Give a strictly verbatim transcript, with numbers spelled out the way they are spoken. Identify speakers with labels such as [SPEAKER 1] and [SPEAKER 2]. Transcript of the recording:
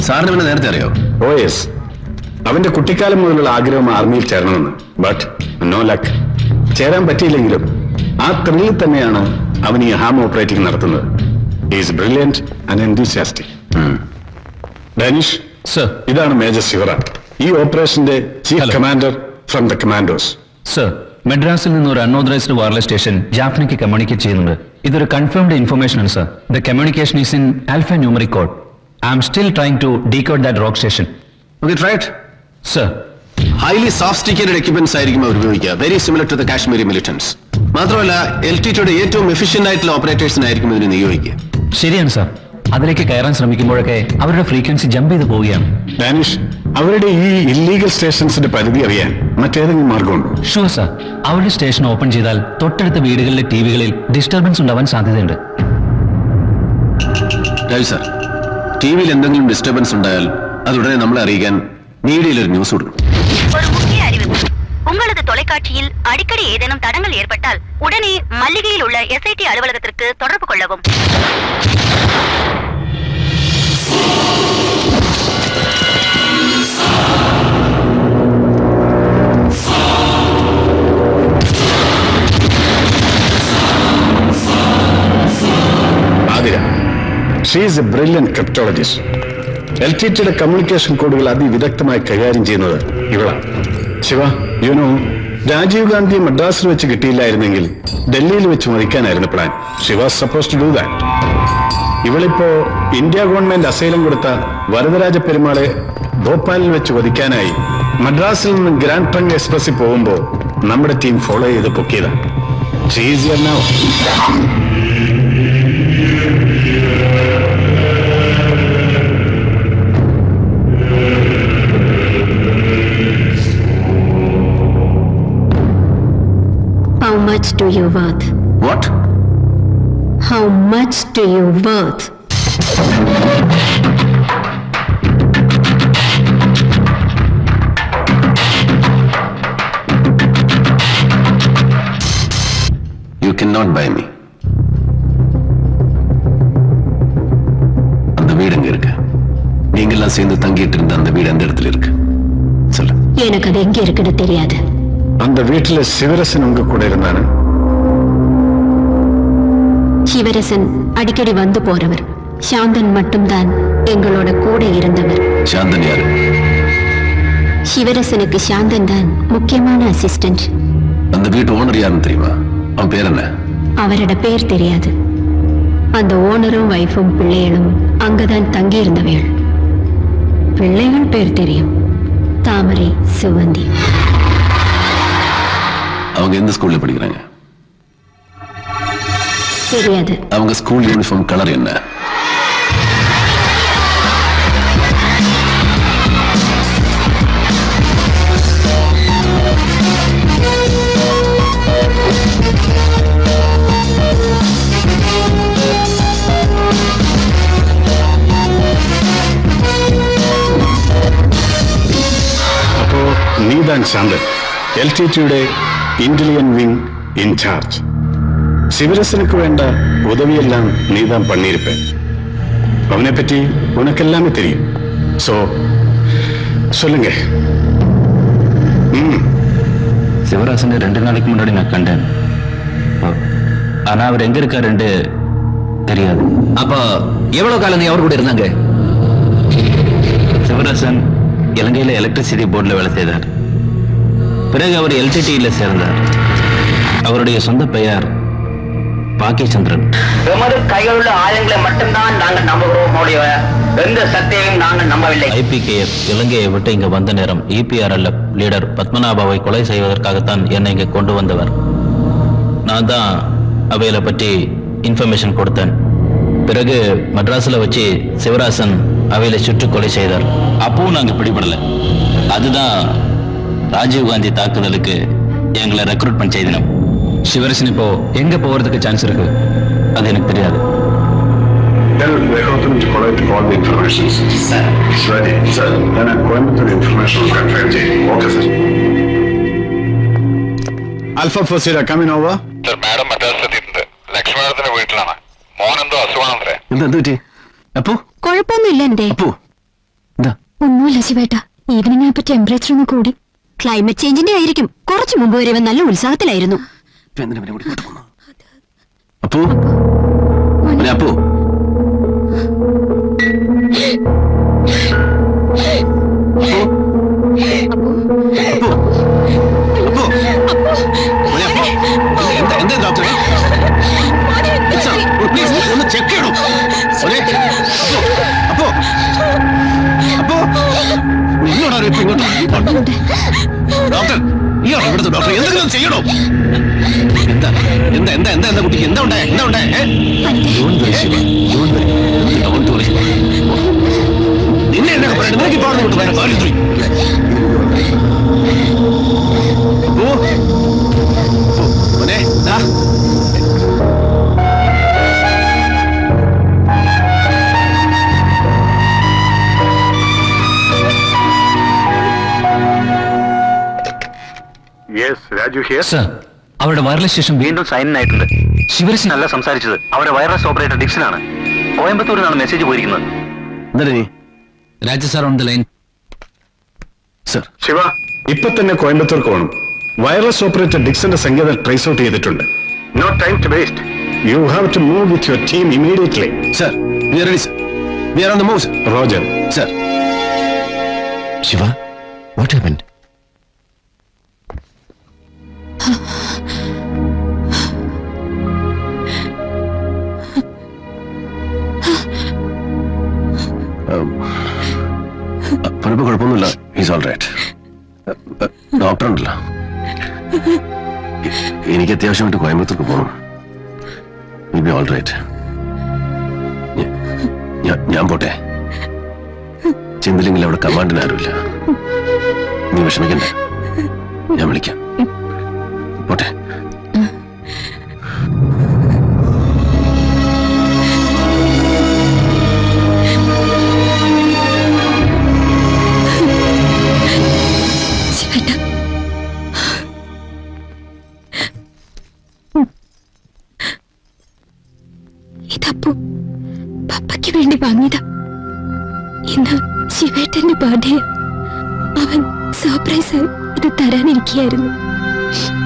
[SPEAKER 1] സാറിന് പിന്നെ നേരത്തെ അറിയോ?
[SPEAKER 2] ഓ യെസ്, അവന്റെ കുട്ടിക്കാലം മുതലുള്ള ആഗ്രഹം ആർമിയിൽ ചേരണമെന്ന്. But no luck. ചേരാൻ പറ്റിയില്ലെങ്കിലും ആ ത്രില്ലിൽ തന്നെയാണ് അവൻ ഈ ഹാം ഓപ്പറേറ്റിംഗ് നടത്തുന്നത്. Is brilliant and enthusiastic. Danish
[SPEAKER 3] sir,
[SPEAKER 2] ഇതാണ് മേജർ ശിവറാം, ഈ ഓപ്പറേഷന്റെ chief commander from the commandos.
[SPEAKER 3] Sir, മെഡ്രാസിൽ നിന്ന് ഒരു അൺഓതറൈസ്ഡ് വയർലെസ് സ്റ്റേഷൻ ജാഫ്നയ്ക്ക് കമ്മ്യൂണിക്കേറ്റ് ചെയ്യുന്നുണ്ട്. ഇതൊരു കൺഫേംഡ് ഇൻഫർമേഷൻ ആണ് sir. The communication is in alpha numeric code. I am still trying to decode that rock station.
[SPEAKER 1] Okay, try it.
[SPEAKER 3] Sir,
[SPEAKER 1] highly sophisticated equipments ആയിരിക്കും അവർ ഉപയോഗിക്കുക. Very similar to the Kashmiri militants. മാത്രമല്ല L T ടിയുടെ ഏറ്റവും efficient ആയിട്ടുള്ള ഓപ്പറേറ്റേഴ്സിനായിരിക്കും ഇതിനെ നിയോഗിക്കുക.
[SPEAKER 3] ശരിയാണ് sir. അതിലേക്ക് കയറാൻ ശ്രമിക്കുമ്പോഴൊക്കെ അവരുടെ ഫ്രീക്വൻസി ജമ്പ് ചെയ്ത് പോവുകയാണ്.
[SPEAKER 2] ഡാനിഷ്, അവരുടെ ഈ ഇല്ലീഗൽ സ്റ്റേഷൻസിന്റെ പരിധി അറിയാൻ മറ്റേതെങ്കിലും മാർഗമുണ്ടോ?
[SPEAKER 3] Sure sir. അവരുടെ സ്റ്റേഷൻ ഓപ്പൺ ചെയ്താൽ തൊട്ടടുത്ത വീടുകളിലെ ടിവികളിൽ ഡിസ്റ്റർബൻസ് ഉണ്ടാവാൻ സാധ്യതയുണ്ട്.
[SPEAKER 1] രവി സർ, ടി വിയിൽ എന്തെങ്കിലും ഡിസ്റ്റർബൻസ് ഉണ്ടായാൽ അതുടനെ നമ്മളെ അറിയിക്കാൻ மீடியில் ஒரு நியூஸ் கொடுக்கும்.
[SPEAKER 4] ஒரு முக்கிய அறிவிப்பு. உங்களது தொலைக்காட்சியில் அடிக்கடி ஏதேனும் தடங்கள் ஏற்பட்டால் உடனே மல்லிகையில் உள்ள எஸ்ஐடி அலுவலகத்திற்கு தொடர்பு கொள்ளவும்.
[SPEAKER 2] Athira, she is a brilliant cryptologist. L T ടിയുടെ കമ്മ്യൂണിക്കേഷൻ കോഡുകൾ അതിവിദഗ്ധമായി കൈകാര്യം ചെയ്യുന്നത് ഇവളാണ്. ശിവ, യുനോ, രാജീവ് ഗാന്ധി മദ്രാസിൽ വെച്ച് കിട്ടിയില്ലായിരുന്നെങ്കിൽ ഡൽഹിയിൽ വെച്ച് മരിക്കാനായിരുന്നു plan. She was suppose to do that. ഇവളിപ്പോ ഇന്ത്യ ഗവൺമെന്റ് അസൈലം കൊടുത്ത വരദരാജ പെരുമാളെ ഭോപ്പാലിൽ വെച്ച് വധിക്കാനായി മദ്രാസിൽ നിന്ന് ഗ്രാൻഡ് ട്രങ്ക് എക്സ്പ്രസിൽ പോകുമ്പോൾ നമ്മുടെ ടീം ഫോളോ ചെയ്ത് പൊക്കിയതാണ്. She is here now.
[SPEAKER 5] How much do you worth?
[SPEAKER 1] What?
[SPEAKER 5] How much do you worth?
[SPEAKER 1] You cannot buy me. அந்த வீடு எங்க இருக்கு? நீங்கெல்லாம் சேர்ந்து தங்கிட்டு இருந்த அந்த வீடு எந்த இடத்துல இருக்கு? சொல்லு.
[SPEAKER 5] எனக்கு அது எங்க இருக்குன்னு தெரியாது.
[SPEAKER 2] அந்த வீட்டுல சிவரசன் உங்க கூட இருந்தானே?
[SPEAKER 5] சிவரசன் அடிக்கடி வந்து போறவர். சாந்தன் மட்டும்தான் எங்களோட கூட இருந்தவர்.
[SPEAKER 1] சாந்தன் யாரு?
[SPEAKER 5] சிவரசனுக்கு சாந்தன் தான் முக்கியமான அசிஸ்டன்ட்.
[SPEAKER 1] அந்த வீட்டு ஓனர் யாருன்னு தெரியுமா? அவன் பேர் என்ன?
[SPEAKER 5] அவரோட பேர் தெரியாது. அந்த ஓனரும் வைஃபும் பிள்ளைகளும் அங்கதான் தங்கி இருந்தவைகள். பிள்ளைகள் பேர் தெரியும், தாமரை, சுவந்தி.
[SPEAKER 1] அவங்க எந்த ஸ்கூல்ல படிக்கிறாங்க?
[SPEAKER 5] தெரியாது.
[SPEAKER 1] அவங்க ஸ்கூல் யூனிஃபார்ம் கலர் என்ன?
[SPEAKER 2] അപ്പോ നീതാൻ ശാന്തൻ, എൽ ടി ടിയുടെ ഇന്റലിജന്റ് വിങ് இன்சார்ஜ். சிவரசனுக்கு வேண்ட உதவியெல்லாம் நீதான் பண்ணியிருப்பேன். அவனை பற்றி உனக்கு எல்லாமே தெரியும். சோ சொல்லுங்க.
[SPEAKER 3] சிவராசனை ரெண்டு நாளைக்கு முன்னாடி நான் கண்டேன். ஆனா அவர் எங்க இருக்காருன்னு தெரியாது.
[SPEAKER 6] அப்ப எவ்வளவு காலம் நீ அவர் கூட இருந்தாங்க?
[SPEAKER 3] சிவராசன் இலங்கையில எலக்ட்ரிசிட்டி போர்டில் வேலை செய்தார். பிறகு அவர் எல்டிடியில சேர்ந்தார். அவருடைய சொந்த பெயர் பாக்கியச்சந்திரன்.
[SPEAKER 7] எமது கையில் உள்ள ஆயுதங்களை மட்டும்தான் நாங்கள் நம்புகிறோம். எந்த சக்தியையும் நாங்கள் நம்பவில்லை.
[SPEAKER 3] ஐபிகேஎஃப் இலங்கையை விட்டு இங்க வந்த நேரம் இபிஆர்எல்எஃப் லீடர் பத்மநாபாவை கொலை செய்வதற்காகத்தான் என்னை இங்க கொண்டு வந்தவர். நான் தான் அவையில பற்றி இன்ஃபர்மேஷன் கொடுத்தேன். பிறகு மദ്രാസിல வச்சு சிவராசன் அவையில சுற்று கொலை செய்தார். அப்பவும் நாங்க பிடிபடல. அதுதான் ராஜீவ் காந்தி தாக்குதலுக்கு எங்களை ரெக்ரூட் பண்ண செய்தினோம். சிவரசன் இப்போ எங்க போறதுக்கு சான்ஸ் இருக்கு? அது எனக்கு தெரியாது.
[SPEAKER 2] Then they help them to collect all the information. Sir. It's ready. Sir. Then I'm going to the information control team. Okay, sir. Alpha Four Sierra, coming over.
[SPEAKER 8] Sir, madam മദ്രാസിലെത്തിയിട്ടുണ്ട്. ലക്ഷ്മണത്തിന്റെ വീട്ടിലാണ്. മോനെന്തോ അസുഖമാണത്രേ.
[SPEAKER 1] എന്താ എന്ത് പറ്റി? അപ്പു
[SPEAKER 5] കുഴപ്പമൊന്നുമില്ല. എന്തേ?
[SPEAKER 1] അപ്പു
[SPEAKER 5] ഒന്നുമില്ല ശിവേട്ട, ഈവനിങ് ആയപ്പോ temperature ഒന്ന് കൂടി. ക്ലൈമറ്റ് ചേഞ്ചിന്റെ ആയിരിക്കും. കുറച്ചു മുമ്പ് വരെ ഇവൻ നല്ല ഉത്സാഹത്തിലായിരുന്നു.
[SPEAKER 1] അപ്പോ അപ്പോ എന്താ ഡോക്ടറെ ഒന്ന് ചെക്ക് ചെയ്യണോ? അപ്പോ അപ്പോ നിന്നോടാരോ ഇപ്പൊ ഇങ്ങോട്ട് ഡോക്ടർ ഇയാളോ ഇവിടുത്തെ ഡോക്ടർ എന്തെങ്കിലും ചെയ്യണോ? എന്താ എന്താ എന്താ എന്താ എന്താ കുട്ടിക്ക് എന്താ ഉണ്ടായ എന്താ ഉണ്ടായ നിന്നെ എന്നൊക്കെ പറയണ്ട. നിനക്ക് ഇപ്പോൾ കൊണ്ട് പറയാൻ കാര്യം മോനെ ദാ
[SPEAKER 6] അവരുടെ വയർലെസ് സ്റ്റേഷൻ വീണ്ടും സൈൻ ആയിട്ടുണ്ട്. ശിവരസൻ അല്ല സംസാരിച്ചത്, അവരുടെ വയർലെസ് ഓപ്പറേറ്റർ ഡിക്സൺ ആണ്. കോയമ്പത്തൂരിൽ നിന്നാണ് മെസ്സേജ് പോയിരിക്കുന്നത്.
[SPEAKER 3] Raju sir on the line.
[SPEAKER 2] Sir Siva, ഇപ്പൊ തന്നെ കോയമ്പത്തൂർക്ക് പോകണം. വയർലെസ് ഓപ്പറേറ്റർ ഡിക്സന്റെ സങ്കേതം ട്രേസ് ഔട്ട് ചെയ്തിട്ടുണ്ട്. No time to waste. You have to move with your team immediately.
[SPEAKER 1] Sir we are ready sir. We are on the move sir.
[SPEAKER 2] Roger.
[SPEAKER 1] Sir.
[SPEAKER 6] Siva, what happened?
[SPEAKER 1] അപ്പനിപ്പോ കുഴപ്പമൊന്നുമില്ല. Is all right. Doctor ഉണ്ടല്ലോ. എനിക്ക് അത്യാവശ്യമായിട്ട് കോയമ്പത്തൂർക്ക് പോകണം. Will be all right. ഞാൻ പോട്ടെ. ചെന്നില്ലെങ്കിൽ അവിടെ കമാൻഡിന് ആരുമില്ല. നീ വിഷമിക്കണ്ടേ, ഞാൻ വിളിക്കാം. പോട്ടെ.
[SPEAKER 5] ഇതപ്പോ പപ്പയ്ക്ക് വേണ്ടി വാങ്ങിയതാ. ഇന്ന് ശിവേട്ടന്റെ ബർത്ത്ഡേ. അവൻ സർപ്രൈസ് ഇത് തരാനിരിക്കുകയായിരുന്നു.